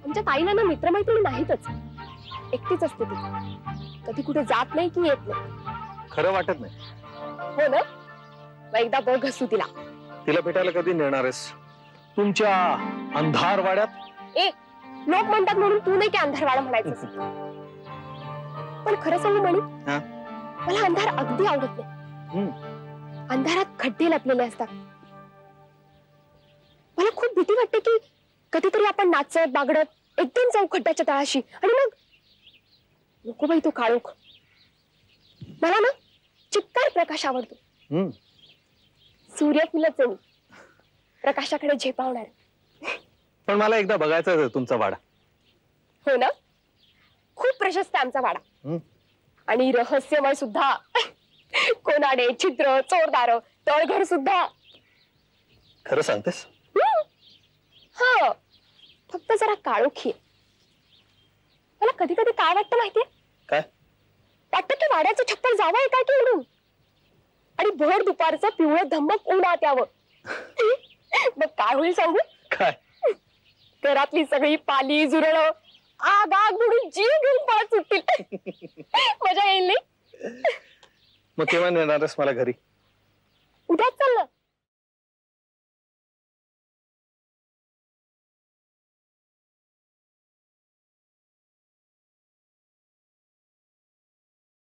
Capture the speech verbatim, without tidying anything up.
आमच्या ताईला ना मित्रमैत्रिणी नाहीतच, एकटीच असते ती, कधी कुठे जात नाही की येत नाही. खरं वाटत नाही. हो ना, मग एकदा बघ हसू तिला. तिला भेटायला कधी नेणार आहेस? तुमच्या अंधारवाड्यात? ए, लोक म्हणतात म्हणून तू नाही की अंधारवाडा म्हणायचं. पण खरं सांगू म्हणी, मला अंधार अगदी आवडत नाही. अंधारात खड्डे लपलेले असतात. मला खूप भीती वाटते की कधीतरी आपण नाचत बागडत एकदम जाऊ खड्ड्याच्या तळाशी आणि मग नको बाई तो काळोख. मला ना चिक्कार प्रकाश आवडतो. सूर्यफुलच आहे मी, प्रकाशाकडे झेपावणार. पण मला एकदा बघायचं आहे तुमचा वाडा. हो ना, खूप प्रशस्त आहे आमचा वाडा आणि रहस्यमय सुद्धा. कोनाडे, छिद्र, चोरदार, तळघर सुद्धा. खरं सांगतेस? हा, फक्त जरा काळोखी. मला कधी कधी काय वाटतं माहितीये? काय वाटतं की वाड्याचं छप्पर जावं काय की उडून आणि भर दुपारचं पिवळं धम्मक उन्हात यावं. मग काय होईल सांगू? काय? घरातली सगळी पाली जुरळ आग आग बुडून जीव घेऊन पळत सुटतील. मजा येईल नाही? मग केव्हा नेणारच मला घरी? उद्याच चला.